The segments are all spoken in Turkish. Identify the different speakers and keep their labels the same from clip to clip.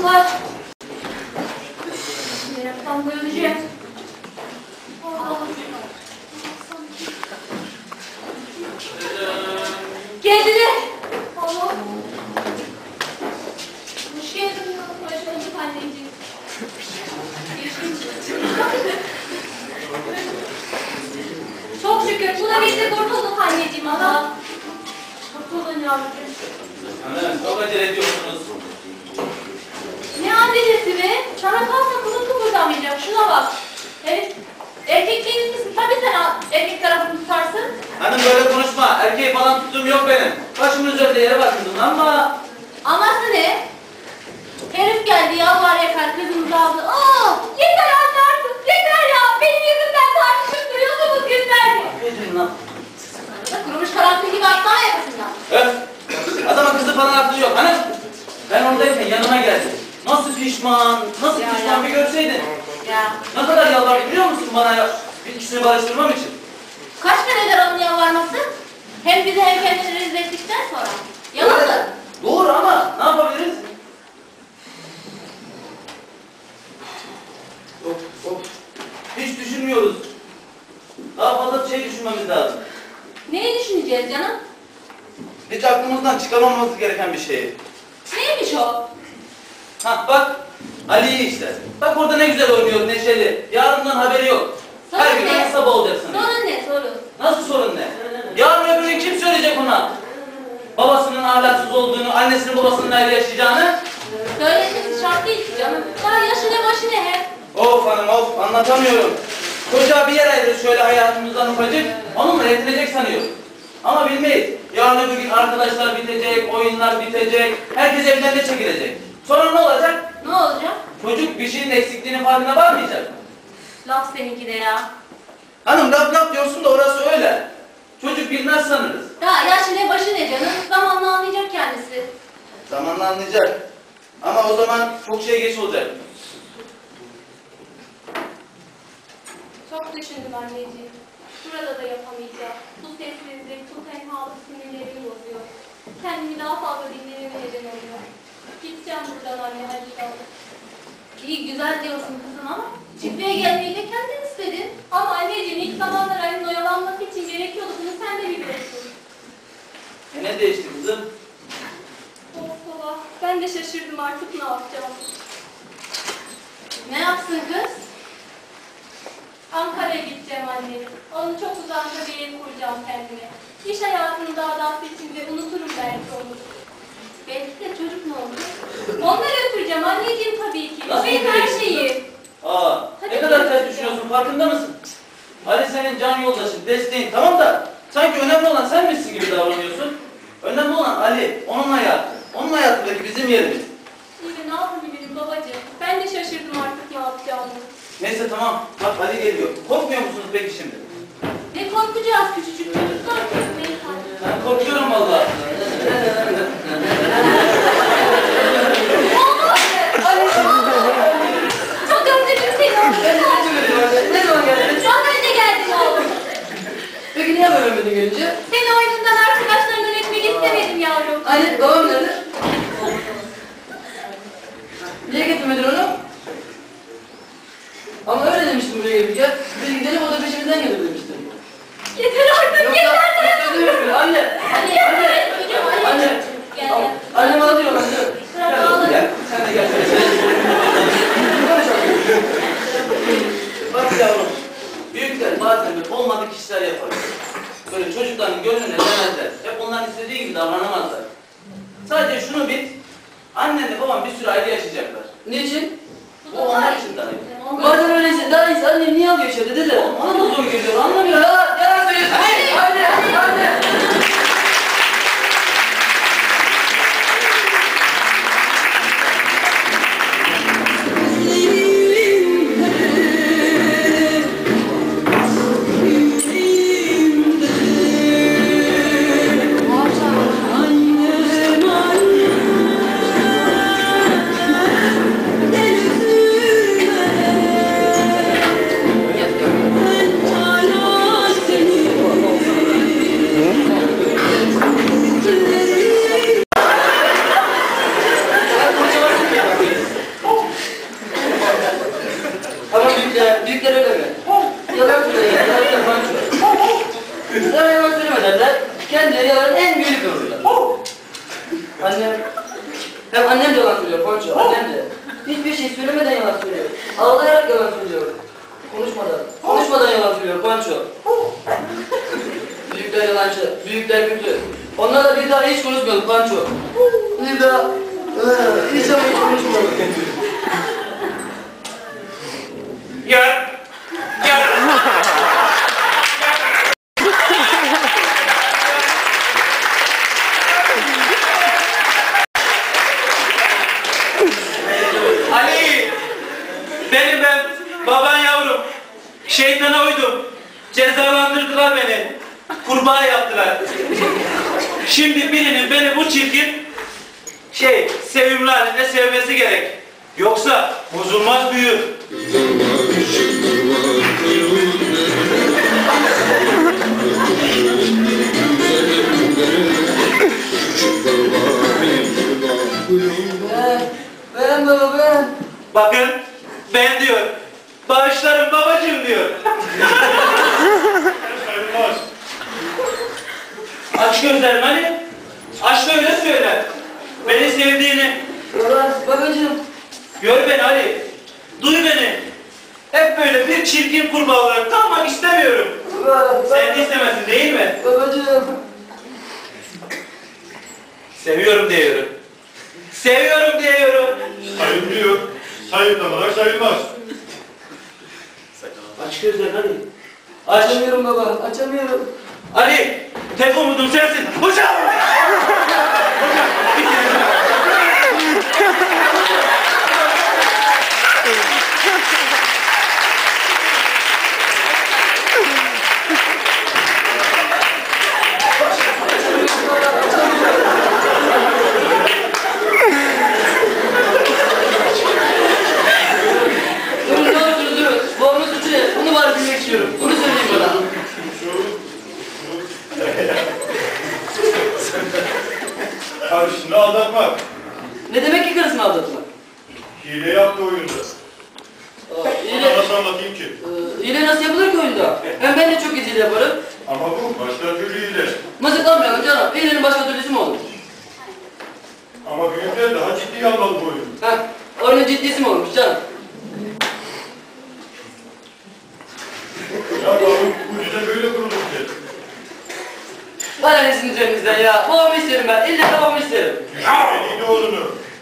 Speaker 1: var. Meraktan bayılacağım. Geldiler. Allah. Hoş geldin. Hoş bulduk anneciğim. Çok şükür. Buna biz de kurtulduk anneciğim ama. Kurtuldun yavrucuğum.
Speaker 2: Hanım, çok acele ediyorsunuz.
Speaker 1: Ne acelesi be? Sana kalsa kızım kıpırdamayacak. Şuna bak. Evet. Erkekliğiniz misin? Tabii sen erkek tarafını tutarsın.
Speaker 2: Hanım böyle konuşma. Erkeği falan tuttuğum yok benim. Başımın üzerinde yere bakıyordum ama...
Speaker 1: Aması ne? Herif geldi yalvar yakar kızımızı aldı. Yeter anne artık. Yeter ya. Benim yüzümden tartışıp duruyorsunuz günlerce.
Speaker 2: Ne lan?
Speaker 1: Kurumuş karanfil gibi atlama yakasından.
Speaker 2: Öf! Adama kızı falan aklı yok. Hanım! Ben oradayken yanıma geldi. Nasıl pişman, nasıl pişman bir görseydin.
Speaker 1: Ya.
Speaker 2: Ne kadar yalvardı biliyor musun bana ikisini barıştırmam için?
Speaker 1: Kaç kere eder onun yalvarması? Hem bizi hem kendini rezil ettikten sonra. Yalan mı?
Speaker 2: Doğru ama ne yapabiliriz? Of. Hiç düşünmüyoruz. Daha fazla bir şey düşünmemiz lazım.
Speaker 1: Neyi düşüneceğiz canım?
Speaker 2: Hiç aklımızdan çıkarmamamız gereken bir şey.
Speaker 1: Neymiş o?
Speaker 2: Hah bak, Ali'yi işte. Bak orada ne güzel oynuyor, neşeli. Yarından haberi yok.
Speaker 1: Sorun
Speaker 2: Her gün
Speaker 1: ne?
Speaker 2: aynı sabah olacaksın.
Speaker 1: Sorun ne sorun?
Speaker 2: Nasıl sorun ne? Yarın öbür gün kim söyleyecek ona? Babasının ahlaksız olduğunu, annesinin babasının ayrı yaşayacağını?
Speaker 1: Söylemesi şart değil ki canım. Daha yaşı ne başı ne he?
Speaker 2: Of hanım of, anlatamıyorum. Çocuğa bir yer ayırır şöyle hayatımızdan ufacık, onunla yetinecek sanıyor. Ama bilmeyiz, yarın öbür gün arkadaşlar bitecek, oyunlar bitecek, herkes evden de çekilecek. Sonra ne olacak?
Speaker 1: Ne olacak?
Speaker 2: Çocuk bir şeyin eksikliğinin farkına varmayacak.
Speaker 1: Laf seninki de ya.
Speaker 2: Hanım laf diyorsun da orası öyle. Çocuk bilmez sanırız.
Speaker 1: Ya yaşı ne başı ne canım? Zamanla anlayacak kendisi.
Speaker 2: Zamanla anlayacak. Ama o zaman çok şey geç olacak.
Speaker 1: Çok düşündüm anneciğim. Burada da yapamayacağım. Bu sessizlik, bu tenhalık sinirlerimi bozuyor. Kendimi daha fazla dinlememe neden oluyor. Gideceğim buradan anne, hadi kal. İyi güzel diyorsun kızım ama çiftliğe gelmeyi de kendin istedin. Ama anneciğim ilk zamanlar Ali'nin oyalanması için gerekiyordu. Bunu sen de biliyorsun.
Speaker 2: Ne değişti kızım?
Speaker 1: Of baba, ben de şaşırdım artık ne yapacağım. Ne yapsın kız? Ankara'ya gideceğim anne. Onu çok uzakta bir ev kuracağım kendime. İş hayatının daha da içinde unuturum belki onu. Belki de çocuk ne olur? Onları götüreceğim anneciğim tabii ki.
Speaker 2: Nasıl
Speaker 1: Benim her
Speaker 2: götüreceksin?
Speaker 1: şeyi.
Speaker 2: Ne kadar ters düşünüyorsun, farkında mısın? Ali senin can yoldaşın, desteğin, tamam da sanki önemli olan sen misin gibi davranıyorsun. Önemli olan Ali, onun hayatı. Onun hayatındaki bizim yerimiz.
Speaker 1: İyi de ne yapabilirim babacığım? Ben de şaşırdım artık ne yapacağımı.
Speaker 2: Neyse tamam, bak Ali geliyor. Korkmuyor musunuz peki şimdi?
Speaker 1: Ne korkacağız küçücük çocuklar korkmayın.
Speaker 2: Ben korkuyorum vallahi.
Speaker 1: Çok özledim seni oğlum.
Speaker 3: Ne zaman geldin?
Speaker 1: Çok önce geldin oğlum.
Speaker 3: Peki niye böyle beni görünce?
Speaker 1: Seni oyunundan arkadaşlarından etmek istemedim yavrum.
Speaker 3: Anne, babam nerede? Niye getirmedin onu? Ama öyle demiştim buraya gelirken. Biz gidelim, o da peşimizden gelir demiştim.
Speaker 1: Yeter artık yeter.
Speaker 3: Anne! Anne!
Speaker 1: Gel.
Speaker 3: Annem ağlıyor, anne.
Speaker 1: Sıra bağlı.
Speaker 2: Gel, sen de gel. Bak yavrum, büyükler bazen böyle olmadık işler yapar. Böyle çocukların gönlüne demezler. Hep onların istediği gibi davranamazlar. Sadece şunu bil, annenle baban bir süre ayrı yaşayacaklar.
Speaker 3: Niçin?
Speaker 2: Bu onlar için tabii.
Speaker 3: Bazen öyleyse daha iyisi annem niye alıyor içeride dede?
Speaker 2: Ona da zor geliyor, anlamıyorum.
Speaker 3: Yalan söylüyorsun. Anne! şey söylemeden yalan söylüyor. Ağlayarak yalan söylüyor. Konuşmadan yalan söylüyor Panço. Büyükler yalancı, büyükler kötü. Onlarla bir daha hiç konuşmayalım Panço. Bir daha hiç ama hiç konuşmayalım.
Speaker 2: Gel. Gel. Ali! Benim ben, baban yavrum. Şeytana uydum. Cezalandırdılar beni. Kurbağa yaptılar. Şimdi birinin beni bu çirkin sevimli halinde sevmesi gerek. Yoksa bozulmaz büyür.
Speaker 3: Ben baba ben.
Speaker 2: Bakın ben diyor. Bağışlarım babacığım diyor. Aç gözlerini Ali. Aç da öyle söyle. Beni sevdiğini.
Speaker 3: Babacığım.
Speaker 2: Gör beni Ali. Duy beni. Hep böyle bir çirkin kurbağa olarak kalmak istemiyorum. Sen de istemezsin değil mi?
Speaker 3: Babacığım.
Speaker 4: Seviyorum diyorum.
Speaker 2: Seviyorum diyorum.
Speaker 4: Sayılmıyor. Sayılmamak sayılmaz.
Speaker 2: Aç gözlerini Ali. Aç.
Speaker 3: Açamıyorum baba, açamıyorum.
Speaker 2: Ali, tek umudum sensin. Hocam!
Speaker 3: Durun ne olursunuz durun. Babamın suçu ne? Bunu bari bilmek istiyorum. Bunu söyleyin bana.
Speaker 4: Karşısında aldatmak.
Speaker 3: Ne demek ki karısını aldatmak?
Speaker 4: Hile yaptı oyunda.
Speaker 3: Hile,
Speaker 4: Ona nasıl anlatayım ki?
Speaker 3: hile nasıl yapılır ki oyunda? Hem ben de çok iyi hile yaparım.
Speaker 4: Ama bu başka türlü hile.
Speaker 3: Mızıklanmayalım canım. Hilenin başka türlüsü mü olur?
Speaker 4: Ama büyükler daha ciddiye almalı bu oyunu.
Speaker 3: Heh, oyunun ciddisi mi olmuş canım?
Speaker 4: Ya bu düzen böyle kurulur ki.
Speaker 3: Bana nesin üzerinizden ya? Babamı isterim ben. İlle babamı isterim.
Speaker 4: Düşünmeliydi oğlunu.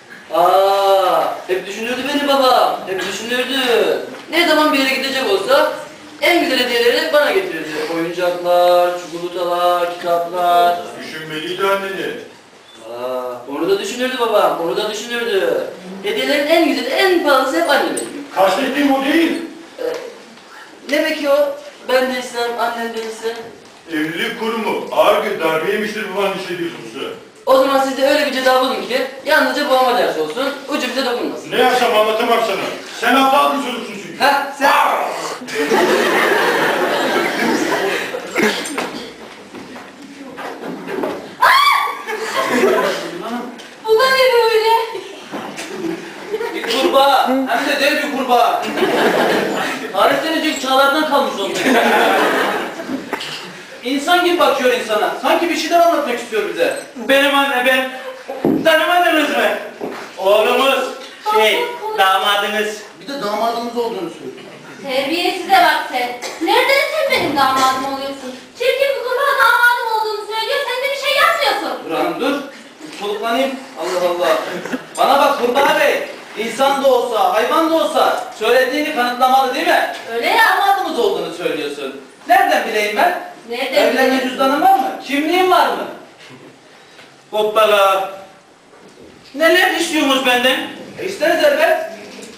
Speaker 3: Hep düşünürdü beni babam. Hep düşünürdü. Ne zaman bir yere gidecek olsa en güzel hediyeleri bana getirirdi. Oyuncaklar, çikolatalar, kitaplar.
Speaker 4: Düşünmeliydi anneni.
Speaker 3: Onu da düşünürdü babam. Onu da düşünürdü. Hediyelerin en güzeli, en pahalısı hep annemin.
Speaker 4: Kastettiğim o değil.
Speaker 3: Ne peki o? Ben de istem, annem de istem.
Speaker 4: Evlilik kurumu ağır bir darbe yemiştir bu annesi diyorsunuz.
Speaker 3: O zaman siz de öyle bir ceza bulun ki yalnızca babama ders olsun, ucu bize dokunmasın.
Speaker 4: Ne yaşam anlatamam sana. Sen aptal bir çocuksun çünkü.
Speaker 3: Ha sen...
Speaker 1: Bu da ne böyle?
Speaker 2: Bir kurbağa. Hem de dev bir kurbağa.
Speaker 3: Tarihlenecek çağlardan kalmış olmuş.
Speaker 2: İnsan gibi bakıyor insana. Sanki bir şeyler anlatmak istiyor bize. Benim anne ben. Tanımadınız mı? Oğlumuz. Damadınız.
Speaker 3: Bir de damadımız olduğunu söylüyor.
Speaker 1: Terbiyesize bak sen. Nereden sen benim damadım oluyorsun? Çirkin bir kurbağa damadım olduğunu söylüyor, sen de bir şey yapmıyorsun.
Speaker 2: Dur hanım dur. Soluklanayım. Allah Allah. Bana bak kurbağa bey. İnsan da olsa, hayvan da olsa söylediğini kanıtlamalı değil mi?
Speaker 1: Öyle ya.
Speaker 2: Damadımız olduğunu söylüyorsun. Nereden bileyim ben?
Speaker 1: Nereden
Speaker 2: Evlenme
Speaker 1: bileyim?
Speaker 2: cüzdanın var mı? Kimliğin var mı? Hoppala. Neler istiyorsunuz benden? İsteriz elbet.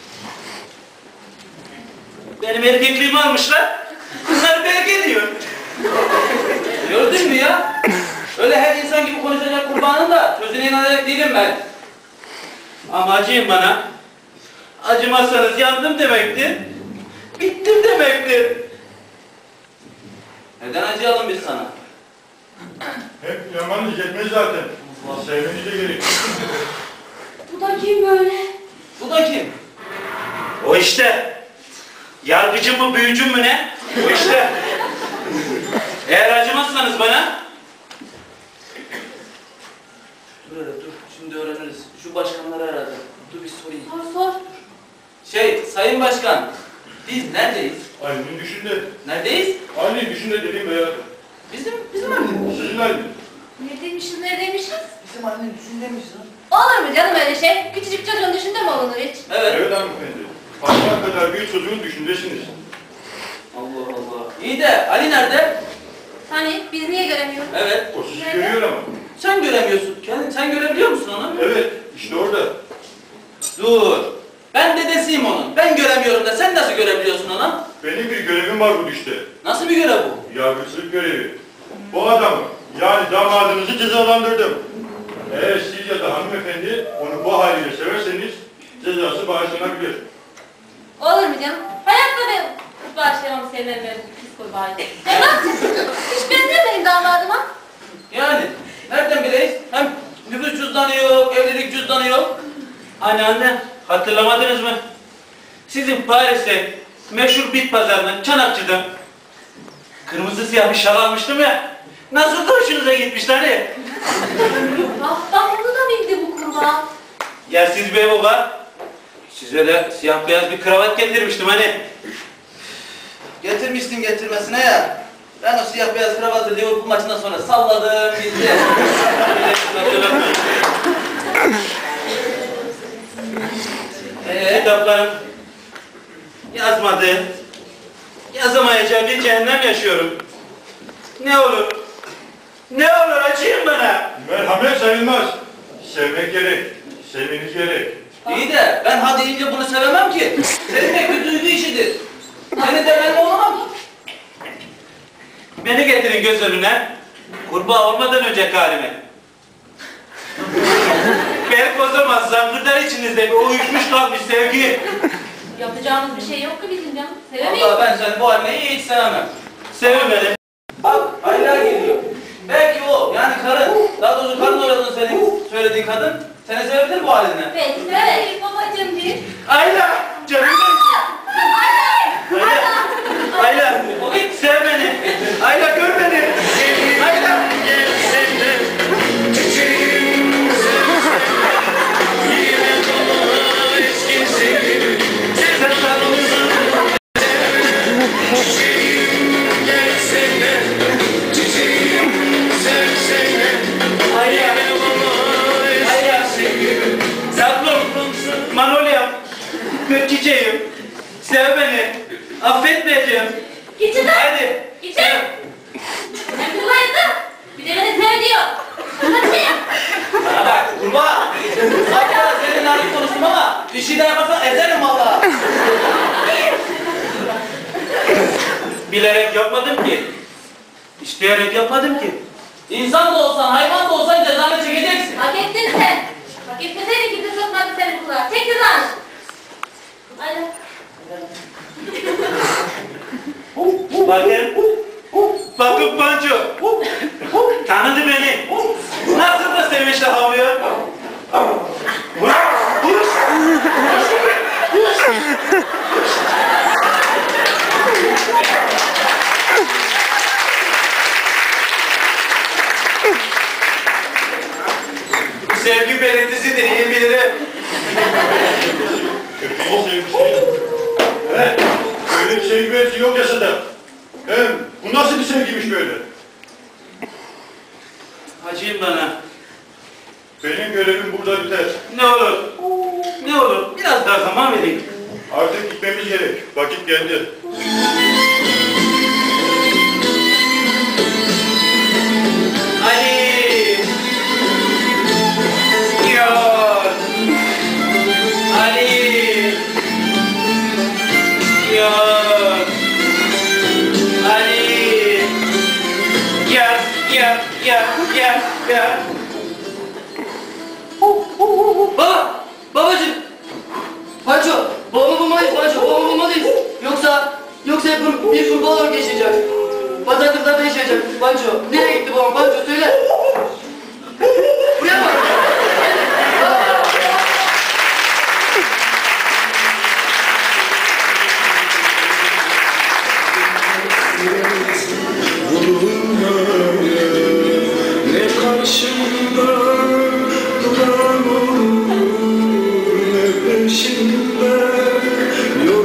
Speaker 2: Benim erkekliğimi almışlar. Bunları belki ediyor. Gördün mü ya? Öyle her insan gibi konuşacak kurbanın da sözüne inanacak değilim ben. Ama acıyın bana. Acımazsanız yandım demektir. Bittim demektir. Neden acıyalım biz sana?
Speaker 4: Hep yamanız yetmez zaten. Sevmeniz de gerek.
Speaker 1: Bu da kim böyle?
Speaker 2: Bu da kim?
Speaker 5: O işte. Yargıcım mı, büyücüm mü ne? O işte. Eğer acımazsanız bana,
Speaker 2: Dur hele dur. Şimdi öğreniriz. Şu başkanları herhalde. Dur bir sorayım.
Speaker 1: Sor.
Speaker 2: Sayın Başkan, biz neredeyiz?
Speaker 4: Ali'nin düşünde.
Speaker 2: Neredeyiz?
Speaker 4: Ali'nin düşünde dediğim veya
Speaker 2: Bizim annenin.
Speaker 4: sizin Ali.
Speaker 1: Neredeymişiz?
Speaker 2: Bizim annenin düşündemiş lan.
Speaker 1: Olur mu canım öyle şey? Küçücük çocuğun düşünde mi olunur hiç?
Speaker 2: Evet.
Speaker 4: Evet hanımefendi. Parmak kadar bir çocuğun düşündesiniz.
Speaker 2: Allah Allah. İyi de Ali nerede?
Speaker 1: Hani biz niye göremiyoruz?
Speaker 2: Evet.
Speaker 4: O sizi
Speaker 1: Nerede?
Speaker 4: görüyor ama.
Speaker 2: Sen göremiyorsun. Sen görebiliyor musun onu?
Speaker 4: Evet, işte orada.
Speaker 2: Dur. Ben dedesiyim onun. Ben göremiyorum da sen nasıl görebiliyorsun onu?
Speaker 4: Benim bir görevim var bu işte.
Speaker 2: Nasıl bir görev bu?
Speaker 4: Yargıçlık görevi. Bu adamı, yani damadınızı cezalandırdım. Eğer siz ya da hanımefendi onu bu haliyle severseniz cezası bağışlanabilir.
Speaker 1: Olur mu canım? Hayatta ben bağışlamamı sevmem ben pis kurbağayı. Ya bak, hiç benzemeyin damadıma.
Speaker 2: Yani nereden bileyiz? Hem nüfus cüzdanı yok, evlilik cüzdanı yok.
Speaker 5: Anne, hatırlamadınız mı? Sizin Paris'te meşhur bit pazarından, Çanakçı'dan kırmızı siyah bir şal almıştım ya. Nasıl da hoşunuza gitmiş hani?
Speaker 1: Bak onu da bildi bu kurbağa.
Speaker 5: Ya siz bey baba, size de siyah beyaz bir kravat getirmiştim hani.
Speaker 2: Getirmiştin getirmesine ya. Ben o siyah beyaz kravatı Liverpool maçından sonra salladım gitti.
Speaker 5: Kitaplarım yazmadı, yazamayacağı bir cehennem yaşıyorum. Ne olur, ne olur acıyın bana.
Speaker 4: Merhamet sayılmaz. Sevmek gerek. Sevmeniz gerek.
Speaker 2: İyi de ben hadi deyince bunu sevemem ki. Sevmek bir duygu işidir. Seni de ben olamam ki.
Speaker 5: Beni getirin göz önüne, kurbağa olmadan önce halime. Belki o zaman zangırlar içinizde bir uyuşmuş kalmış sevgi.
Speaker 1: Yapacağımız bir şey yok ki bizim canım. Sevemeyiz.
Speaker 2: Vallahi ben seni bu haline hiç sevemem.
Speaker 5: Sevin beni.
Speaker 2: Bak Ayla geliyor. Belki o yani karın, daha doğrusu karın oynadığın senin söylediğin kadın seni sevebilir bu haline.
Speaker 1: Belki sevemeyiz babacığım bir.
Speaker 5: Ayla, canım benim. Ayla, Ayla, sev beni. Ayla gör beni. Ayla. Manolyam, gök çiçeğim, sev beni, affetmeyeceğim.
Speaker 1: Geçin lan.
Speaker 5: Hadi.
Speaker 1: Geçin. Ben kurbaydım. Bir de beni sev diyor. Hadi.
Speaker 2: Bana bak kurbağa. Sakla senin nazik konuştum ama bir şey daha yaparsan ezerim valla.
Speaker 5: Bilerek yapmadım ki. İsteyerek yapmadım ki.
Speaker 2: İnsan da olsan, hayvan da olsan cezanı çekeceksin.
Speaker 1: Hak ettin sen. Hak etmeseydin kimse sokmadı seni kulağa. Çek cezanı. Hadi.
Speaker 5: Bakın. Bakın Panço. Tanıdı beni. Nasıl da sevinçle havlıyor. Huş, huş. Bu sevgi belirtisidir, iyi bilirim.
Speaker 4: Köpeğin sevgisi. Evet. Böyle bir sevgi belirtisi yok yasada. Hem bu nasıl bir sevgiymiş böyle?
Speaker 5: Acıyın bana.
Speaker 4: Benim görevim burada biter.
Speaker 5: Ne olur, ne olur biraz daha zaman verin.
Speaker 4: Artık gitmemiz gerek. Vakit geldi.
Speaker 5: Ali! Yok! Ali! Yok! Ali! Gel, gel, gel, gel, gel.
Speaker 3: Baba! Babacığım! Panço! Babamı bulmalıyız Panço! Babamı bulmalıyız! Yoksa hep bir kurbağa olarak yaşayacak. Bataklıklarda yaşayacak Panço. Nereye gitti babam? Panço söyle! Buraya bak!
Speaker 6: Ne karşımda duran olur, ne peşimde yol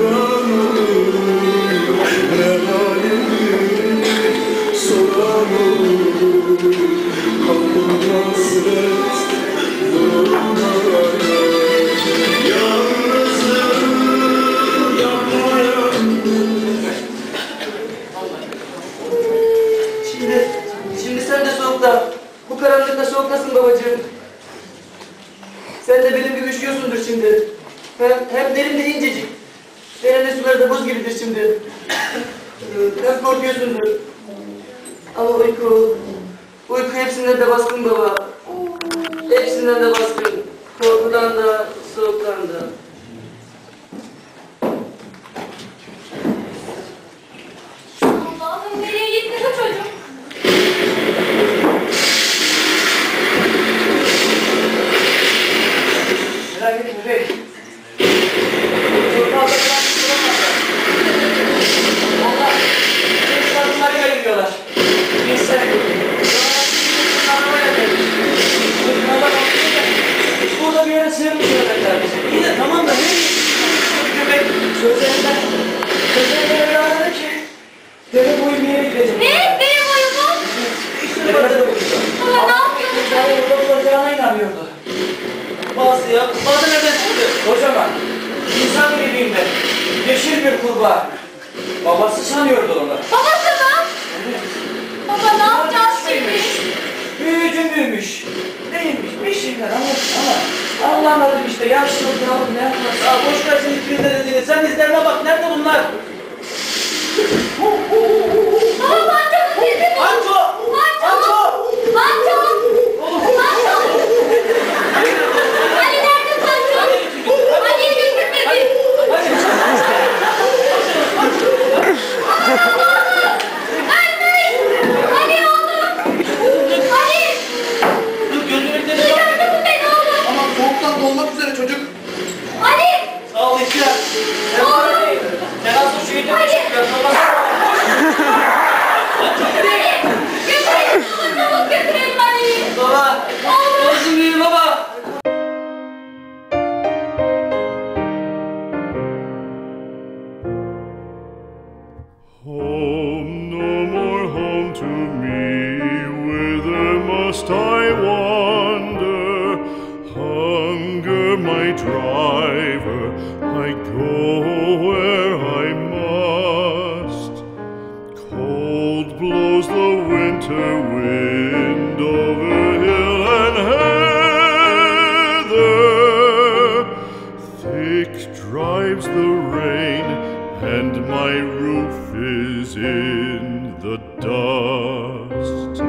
Speaker 3: terim de incecik. Derede suları da buz gibidir şimdi. Biraz korkuyorsundur. Ama uyku hepsinden de baskın baba. Hepsinden de baskın. Korkudan da, soğuktan da.
Speaker 1: Allah'ım nereye gitti bu çocuk?
Speaker 3: Merak etme bey. Çok fazla falan tutulamazlar. Onlar genç kadınlarıyla gidiyorlar. Gençler. Arabaya gelmiş. Çocuklarla konuşunca burada bir yere sığınmışlar kardeşim. İyi de tamam da nereye gidiyorsun? Köpek sözlerinden öyle anladı ki deve boyu bir yere gidecek.
Speaker 1: Ne? Benim oyunum?
Speaker 3: İşte burada da buluşuyor.
Speaker 1: Baba ne yapıyorsun?
Speaker 3: Yani burada olacağına inanıyordu. Bazı nereden çıktı? Kocaman. İnsan gibiyimde. Yeşil bir kurbağa. Babası sanıyordu onu.
Speaker 1: Babası mı? Baba ne yapacağız şimdi?
Speaker 3: Büyücü büyümüş. Neymiş? Bir şeyler ama anlamadım işte. Yaşlılık ne yapmaz? Aa, boş ver şimdi birinde dediğini. Sen izlerine bak. Nerede bunlar?
Speaker 1: Baba Panço'nun sesi mi?
Speaker 3: Panço!
Speaker 1: Panço! Panço! Panço! Ali nerede Panço? Ali'yi götürmedin. Ali oğlum! Ali!
Speaker 3: Dur gözümün
Speaker 1: Duyardın mı beni oğlum?
Speaker 7: Ama soğuktan dolmak üzere çocuk.
Speaker 1: Ali!
Speaker 3: Sağ ol İhtiyar. Sen bana değil. Sen asıl şu yeteneği çıkıyor.
Speaker 1: Ali! Götürelim oğlum çabuk götürelim Ali'yi.
Speaker 3: Baba. Olsun büyüğüm baba.
Speaker 4: Home, no more home to me, whither must I wander? Hunger, my driver, I go where I must. Cold blows the winter wind over hill and heather. Thick drives the rain, and my roof is in the dust.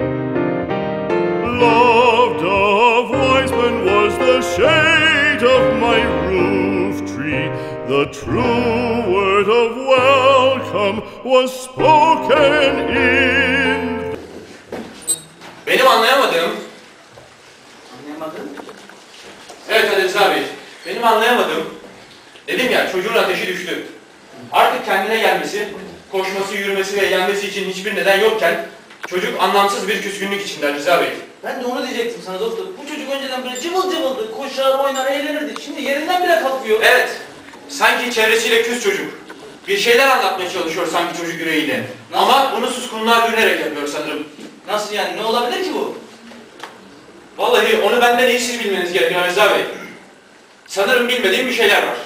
Speaker 4: Loved of wise men was the shade of my roof tree. The true word of welcome was spoken in.
Speaker 5: Benim anlayamadığım,
Speaker 3: Anlayamadın?
Speaker 5: evet Ali Rıza Bey, benim anlayamadığım, dedim ya çocuğun ateşi düştü. Artık kendine gelmesi, koşması, yürümesi ve eğlenmesi için hiçbir neden yokken çocuk anlamsız bir küskünlük içinde Ali Rıza Bey.
Speaker 2: Ben de onu diyecektim sana doktor. Bu çocuk önceden böyle cıvıl cıvıldı. Koşar, oynar, eğlenirdi. Şimdi yerinden bile kalkmıyor.
Speaker 5: Evet, sanki çevresiyle küs çocuk. Bir şeyler anlatmaya çalışıyor sanki çocuk yüreğiyle.
Speaker 2: Nasıl?
Speaker 5: Ama bunu suskunluğa bürünerek yapıyor sanırım.
Speaker 2: Nasıl yani? Ne olabilir ki bu?
Speaker 5: Vallahi onu benden iyi siz bilmeniz gerekiyor Ali Rıza Bey. Sanırım bilmediğim bir şeyler var.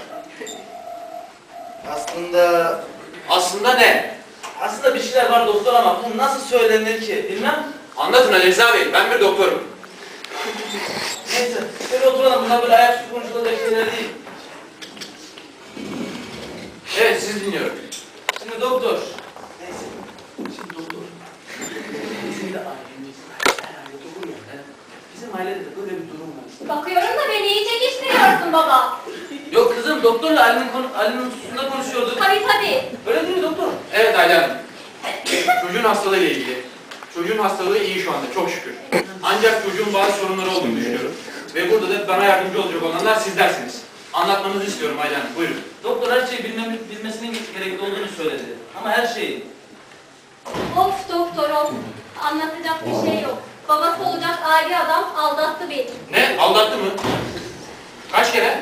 Speaker 5: Aslında ne?
Speaker 2: Aslında bir şeyler var doktor ama bu nasıl söylenir ki? Bilmem.
Speaker 5: Anlatın Ali Rıza Bey, ben bir doktorum.
Speaker 2: Neyse, şöyle oturalım. Bunlar böyle ayaküstü konuşulacak şeyler değil.
Speaker 5: Evet, siz dinliyorum.
Speaker 2: Şimdi doktor. Neyse. Şimdi doktor. Bizim de ailemiz her ailede olur ya. Bizim ailede de böyle bir durum var.
Speaker 1: Bakıyorum da beni iyi çekiştiriyorsun baba.
Speaker 2: Yok kızım, doktorla Ali'nin hususunda konuşuyorduk.
Speaker 1: Tabii tabii.
Speaker 2: Öyle değil mi doktor?
Speaker 5: Evet Ayla Hanım. Çocuğun hastalığıyla ilgili. Çocuğun hastalığı iyi şu anda, çok şükür. Ancak çocuğun bazı sorunları olduğunu düşünüyorum. Ve burada da bana yardımcı olacak olanlar sizlersiniz. Anlatmanızı istiyorum Ayla Hanım, buyurun.
Speaker 2: Doktor her şeyi bilmesinin gerekli olduğunu söyledi. Ama her şeyi.
Speaker 1: Of doktor of. Anlatacak bir şey yok. Babası olacak aile adam aldattı beni.
Speaker 5: Ne? Aldattı mı? Kaç kere?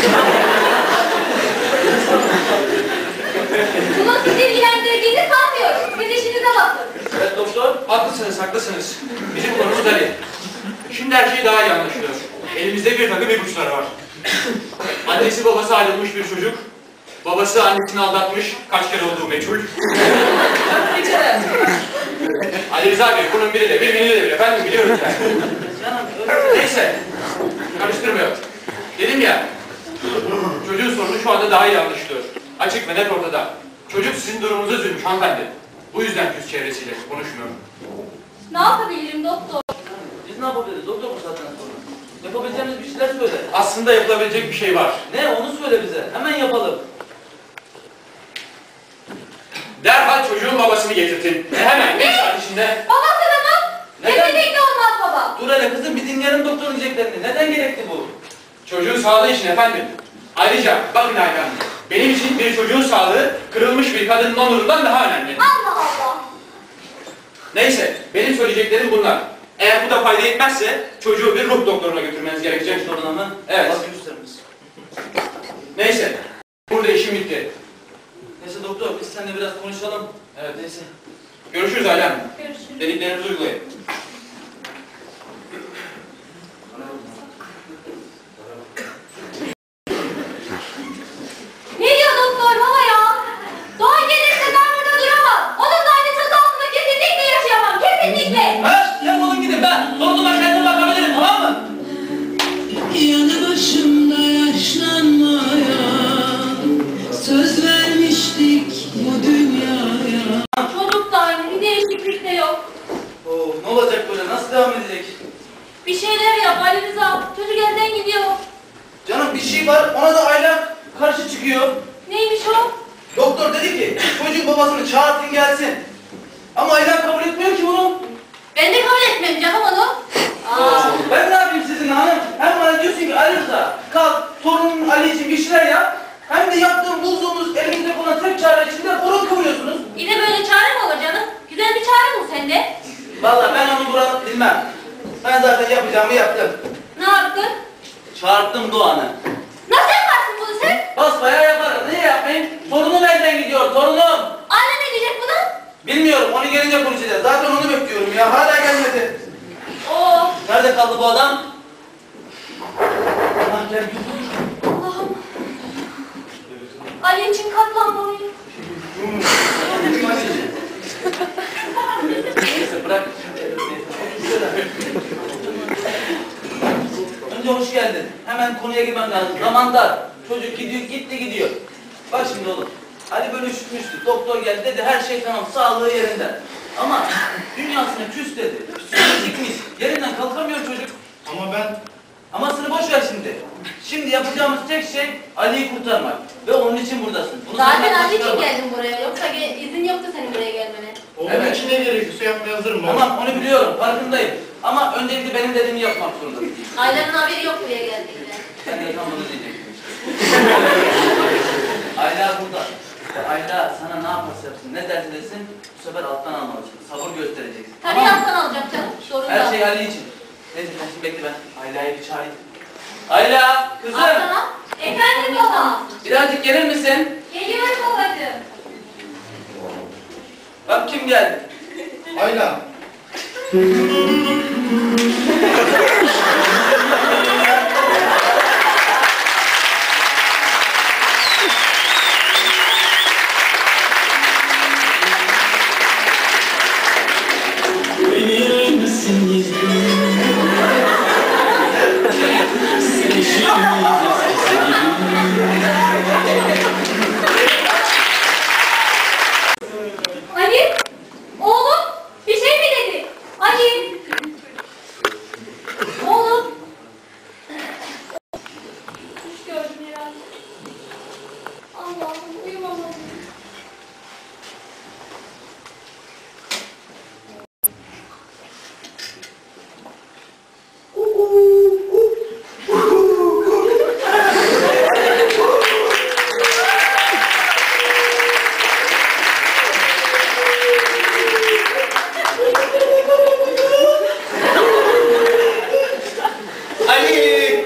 Speaker 1: Bunun sizi ilgilendirdiğini sanmıyorum. Siz işinize bakın.
Speaker 2: Evet doktor.
Speaker 5: Haklısınız, haklısınız. Bizim konumuz Ali. Şimdi her şey daha iyi anlaşılıyor. Elimizde bir takım ipuçları var. Annesi babası ayrılmış bir çocuk. Babası annesini aldatmış. Kaç kere olduğu meçhul.
Speaker 2: Bir kere.
Speaker 5: Ali Rıza Bey, bunun biri de birbirini de bir. Efendim biliyoruz yani.
Speaker 2: Canım öyle.
Speaker 5: Neyse. Karıştırmıyor. Dedim ya,
Speaker 8: Çocuğun sorunu şu anda daha iyi anlaşılıyor. Açık ve net ortada. Çocuk sizin durumunuza üzülmüş hanımefendi. Bu yüzden küs çevresiyle konuşmuyor.
Speaker 1: Ne yapabilirim doktor?
Speaker 2: Biz ne yapabiliriz doktor bu saatten sonra? Yapabileceğimiz bir şeyler söyle.
Speaker 8: Aslında yapılabilecek bir şey var.
Speaker 2: Ne onu söyle bize. Hemen yapalım.
Speaker 8: Derhal çocuğun babasını getirtin. Ve hemen bir saat içinde...
Speaker 1: Babası da mı?
Speaker 2: Neden?
Speaker 1: Kesinlikle olmaz baba.
Speaker 2: Dur hele kızım bir dinleyelim doktorun diyeceklerini. Neden gerekli bu?
Speaker 8: Çocuğun sağlığı için efendim. Ayrıca bakın Ayla Hanım, benim için bir çocuğun sağlığı kırılmış bir kadının onurundan daha önemli.
Speaker 1: Allah Allah.
Speaker 8: Neyse, benim söyleyeceklerim bunlar. Eğer bu da fayda etmezse çocuğu bir ruh doktoruna götürmeniz gerekecek.
Speaker 2: Doktoruna mı?
Speaker 8: Evet.
Speaker 2: Bak gösterimiz.
Speaker 8: Neyse, burada işim bitti.
Speaker 2: Neyse doktor biz seninle biraz konuşalım.
Speaker 8: Evet.
Speaker 2: Neyse.
Speaker 8: Görüşürüz Ayla Hanım.
Speaker 1: Görüşürüz.
Speaker 8: Dediklerinizi uygulayın.
Speaker 1: Ne diyor doktor baba ya? Doğan gelirse ben burada duramam. Onunla aynı çatı altında kesinlikle yaşayamam. Kesinlikle.
Speaker 2: Ha? Yapalım gidin ben. Sorunuma kendim bakabilirim tamam mı?
Speaker 9: Yanı başımda yaşlanmaya söz vermiştik bu dünyaya.
Speaker 1: Çocuk da aynı. Bir değişiklik de yok.
Speaker 2: Oo, ne olacak böyle? Nasıl devam edecek?
Speaker 1: Bir şeyler yap Ali Rıza. Çocuk elden gidiyor.
Speaker 2: Canım bir şey var ona da Ayla karşı çıkıyor.
Speaker 1: Neymiş o?
Speaker 2: Doktor dedi ki çocuğun babasını çağırtın gelsin. Ama Ayla kabul etmiyor ki bunu.
Speaker 1: Ben de kabul etmem canım onu. Aa.
Speaker 2: Ben ne yapayım sizinle hanım? Hem bana diyorsun ki Ali Rıza kalk torunun Ali için bir şeyler yap. Hem de yaptığım bulduğumuz elimizde bulunan tek çare içinde horun kıvırıyorsunuz.
Speaker 1: Yine böyle çare mi olur canım? Güzel bir çare bul sen de.
Speaker 2: Vallahi ben onu buranı bilmem. Ben zaten yapacağımı yaptım.
Speaker 1: Ne yaptın?
Speaker 2: Çağırttım Doğan'ı.
Speaker 1: Nasıl yaparsın bunu sen?
Speaker 2: Basbayağı yaparım. Niye yapmayayım? Torunum elden gidiyor torunum.
Speaker 1: Anne ne diyecek buna?
Speaker 2: Bilmiyorum onu gelince konuşacağız. Zaten onu bekliyorum ya. Hala gelmedi.
Speaker 1: Oo.
Speaker 2: Nerede kaldı bu adam? Ah gel
Speaker 1: Allah'ım. Ali için katlanmalıyım.
Speaker 2: Neyse bırak. Önce hoş geldin. Hemen konuya girmem lazım. Zaman dar. Çocuk gidiyor, gidiyor. Bak şimdi oğlum. Ali böyle üşütmüştü. Doktor geldi dedi her şey tamam, sağlığı yerinde. Ama dünyasına küs dedi. Psikolojikmiş. Yerinden kalkamıyor çocuk.
Speaker 8: Ama ben...
Speaker 2: Amasını boş ver şimdi. Şimdi yapacağımız tek şey Ali'yi kurtarmak. Ve onun için buradasın. Bunu
Speaker 1: Zaten
Speaker 2: senden
Speaker 1: Ali için
Speaker 2: çıkarma.
Speaker 1: geldim buraya. Yoksa izin yoktu senin buraya gelmene.
Speaker 2: Evet.
Speaker 8: için ne gerekiyorsa yapmaya hazırım ben.
Speaker 2: Tamam onu biliyorum, farkındayım. Ama öncelikle benim dediğimi yapmak zorundasın.
Speaker 1: Aylar'ın haberi yok buraya geldiğinde.
Speaker 2: Ben de tam bunu diyecektim. Ayla burada. Ayla sana ne yaparsa yapsın, ne derse desin, bu sefer alttan almalısın. Sabır göstereceksin.
Speaker 1: Tabii
Speaker 2: Tamam mı?
Speaker 1: alttan alacağım canım. Sorun
Speaker 2: Her
Speaker 1: yok.
Speaker 2: şey Ali için. Neyse sen şimdi bekle ben. Ayla'yı bir çağırayım. Ayla, kızım.
Speaker 1: Alttan al. Efendim baba.
Speaker 2: Birazcık gelir misin?
Speaker 1: Geliyorum babacığım.
Speaker 2: Bak kim geldi.
Speaker 8: Ayla.
Speaker 9: Beni yer misin yüzüm? Seni şimdi
Speaker 1: Ali. Oğlum. Bir şey mi dedi? Ali. Oğlum. Kuş gördüm herhalde. Allah'ım uyumamalıyım.
Speaker 5: Ali!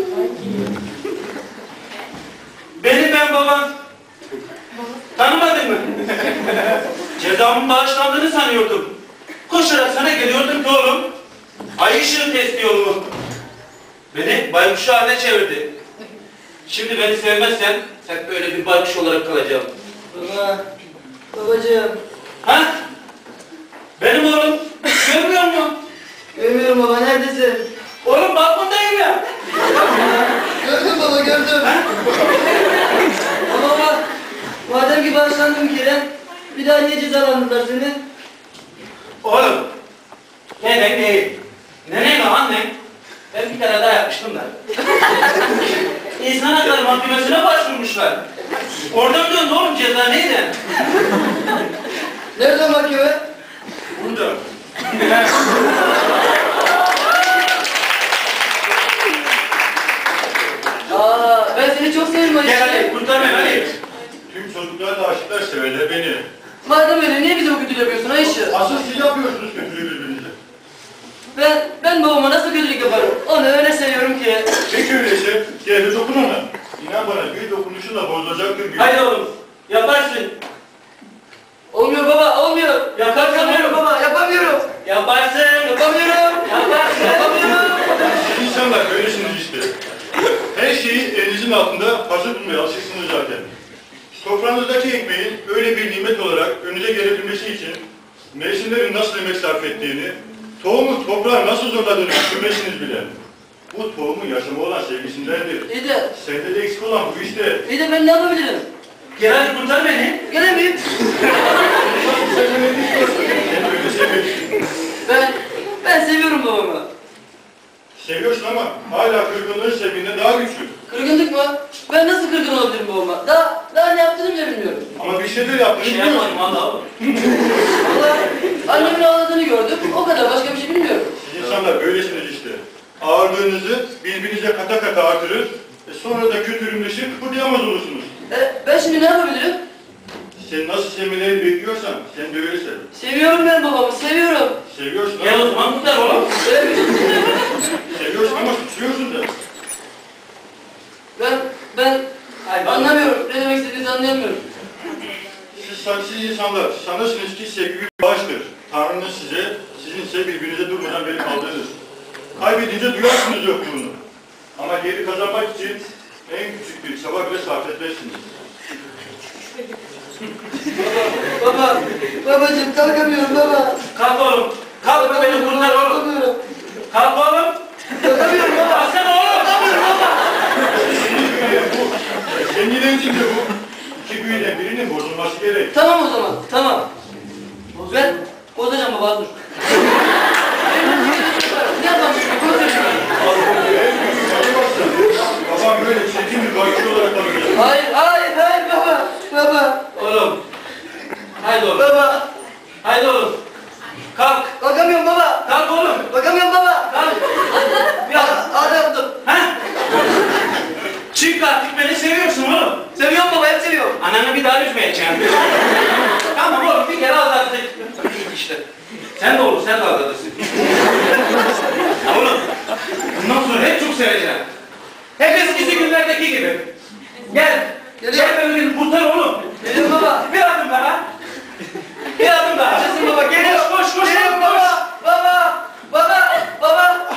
Speaker 5: Benim ben baban. Tanımadın mı? Cezamın bağışlandığını sanıyordum. Koşarak sana geliyordum ki oğlum. Ay ışığı testi yolumu. Beni baykuş haline çevirdi. Şimdi beni sevmezsen hep böyle bir baykuş olarak kalacağım.
Speaker 3: Baba, babacığım.
Speaker 5: Ha? Benim oğlum. Görmüyor musun?
Speaker 3: Görmüyorum baba, neredesin?
Speaker 5: Oğlum balkondayım ya.
Speaker 3: Gördüm baba, gördüm. Ama baba, madem ki bağışlandın bir kere, bir daha niye cezalandırdılar seni?
Speaker 5: Oğlum, neden değil? Nene mi annem? Ben bir kere daha yapmıştım da. İnsan Hakları Mahkemesi'ne başvurmuşlar. Oradan döndü oğlum, ceza neydi?
Speaker 3: Nerede mahkeme?
Speaker 5: Burada.
Speaker 3: Ben seni çok seviyorum Ali.
Speaker 5: Gel hadi, kurtar beni hadi.
Speaker 6: Tüm çocuklar da aşıklar severler beni.
Speaker 3: Madem öyle, niye bize bu kötülüğü yapıyorsun Ayşe?
Speaker 6: Asıl siz yapıyorsunuz kötülüğü birbirinize.
Speaker 3: Ben babama nasıl kötülük yaparım? Onu öyle seviyorum ki.
Speaker 6: Peki öyleyse gel de dokun ona. İnan bana bir dokunuşunla bozulacaktır bir.
Speaker 5: Hadi oğlum, yaparsın.
Speaker 3: Olmuyor baba, olmuyor. Yapamıyorum baba, yapamıyorum.
Speaker 5: Yaparsın.
Speaker 3: Yapamıyorum.
Speaker 5: Yaparsın.
Speaker 3: Yapamıyorum.
Speaker 6: Siz insanlar böylesiniz işte. Her şeyi elinizin altında hazır bulmaya alışıksınız zaten. Sofranızdaki ekmeğin öyle bir nimet olarak önünüze gelebilmesi için mevsimlerin nasıl emek sarf ettiğini, tohumun toprağa nasıl zorladığını düşünmezsiniz bile. Bu tohumun yaşama olan sevgisindendir.
Speaker 3: İyi de,
Speaker 6: Sende de eksik olan bu işte.
Speaker 3: iyi de ben ne yapabilirim?
Speaker 5: Gel hadi kurtar beni.
Speaker 3: Gelemeyim.
Speaker 6: Sen ne istiyorsun? Seni öyle sevmemişsin.
Speaker 3: Ben seviyorum babamı.
Speaker 6: Seviyorsun ama hala kırgınlığın sevginden daha güçlü.
Speaker 3: Kırgınlık mı? Ben nasıl kırgın olabilirim babama? Daha ne yaptığını bile bilmiyorum.
Speaker 6: Ama bir şeyler yaptığını
Speaker 5: Bir şey
Speaker 6: biliyorsun.
Speaker 5: yapmadım valla oğlum.
Speaker 3: Vallahi annemin ağladığını gördüm. O kadar, başka bir şey bilmiyorum.
Speaker 6: Siz insanlar böylesiniz işte. Ağırlığınızı birbirinize kata kata artırır, sonra da kötürümleşip kıpırdayamaz olursunuz.
Speaker 3: Ben şimdi ne yapabilirim?
Speaker 6: Sen nasıl sevmelerini bekliyorsan, sen de öyle sev.
Speaker 3: Seviyorum ben babamı, seviyorum.
Speaker 6: Seviyorsun
Speaker 5: Gel o
Speaker 6: ama,
Speaker 5: zaman kurtar oğlum.
Speaker 6: seviyorsun ama suçluyorsun da.
Speaker 3: Ben anlamıyorum. Ne demek istediğinizi anlayamıyorum.
Speaker 6: Siz insanlar sanırsınız ki sevgi bir bağıştır. Tanrı'nın size, sizinse birbirinize durmadan verip aldığınız. Kaybedince duyarsınız yokluğunu. Ama geri kazanmak için en küçük bir çaba bile sarf etmezsiniz.
Speaker 3: Babacığım kalkamıyorum baba.
Speaker 5: Kalk oğlum. Kalk beni kurtar oğlum.
Speaker 3: Kalkamıyorum.
Speaker 5: Kalk oğlum.
Speaker 3: Kalkamıyorum baba.
Speaker 5: Kalksana oğlum.
Speaker 6: Kendileri için de bu. İki büyüden birinin bozulması gerek.
Speaker 3: Tamam o zaman, tamam. Ben bozacağım baba, dur. Ne yapalım?
Speaker 6: Babam böyle çirkin bir bakıcı olarak bakıyor.
Speaker 3: Hayır baba.
Speaker 5: Oğlum. Haydi oğlum.
Speaker 3: Baba.
Speaker 5: Haydi oğlum. Kalk.
Speaker 3: Kalkamıyorum baba.
Speaker 5: Kalk oğlum.
Speaker 3: Kalkamıyorum baba.
Speaker 5: Kalk. Biraz.
Speaker 3: Ağda yaptım.
Speaker 5: Ha? Çünkü artık beni seviyorsun oğlum.
Speaker 3: Seviyorum baba, hep seviyorum.
Speaker 5: Ananı bir daha üzmeyeceğim. Tamam oğlum, bir kere aldattık. İşte. Sen de oğlum, sen de aldatırsın. Oğlum, bundan sonra hep çok seveceğim. Hep eskisi günlerdeki gibi. Gel. Gel beni kurtar oğlum.
Speaker 3: Geliyorum baba.
Speaker 5: Bir adım daha. Bir adım daha.
Speaker 3: Yaşasın baba, geliyorum.
Speaker 5: Koş.
Speaker 3: Geliyorum baba. Baba.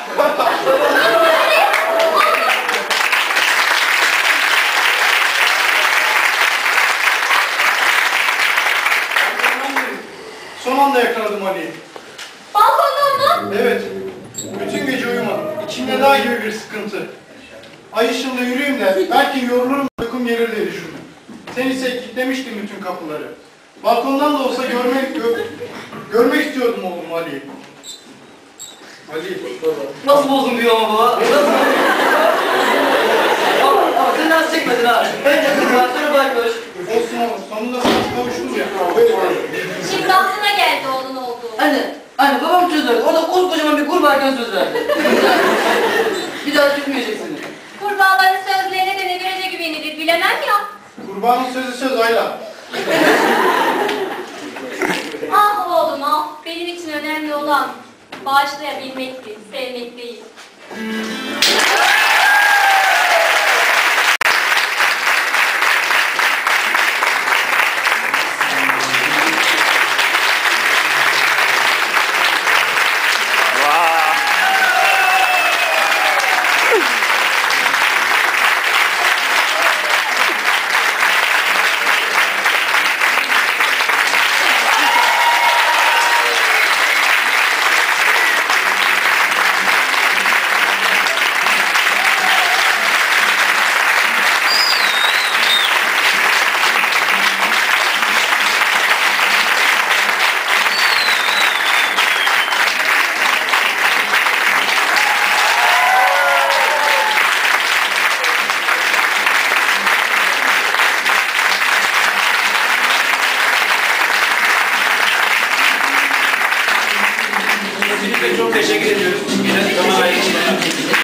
Speaker 6: Son anda yakaladım Ali'yi.
Speaker 1: Balkondan mı?
Speaker 6: Evet. Bütün gece uyumadım. İçimde dağ gibi bir sıkıntı. Ay ışığında yürüyeyim de belki yorulurum, uykum gelir diye düşündüm. Sen ise kilitlemiştin bütün kapıları. Balkondan da olsa görmek istiyordum oğlum Ali'yi. Ali,
Speaker 3: Nasıl bozdun diyor ama baba? Nasıl? Ama sen nasıl çekmedin ha? Önce kızlar, sonra baykuş.
Speaker 6: olsun oğlum. Sonunda sana kavuştum ya. Böyle
Speaker 1: Şimdi aklına geldi onun olduğu.
Speaker 3: Anne babam söz verdi. Orada koskocaman bir kurbağayken söz verdi. Bir daha çıkmayacaksın.
Speaker 1: Kurbağaların sözlerine de ne derece güvenilir bilemem ya.
Speaker 6: Kurbanın sözü söz Ayla.
Speaker 1: Ah oğlum ah, benim için önemli olan bağışlayabilmekti, sevmek değil.
Speaker 8: Çok teşekkür ediyoruz. Yine zaman ayırmışlar.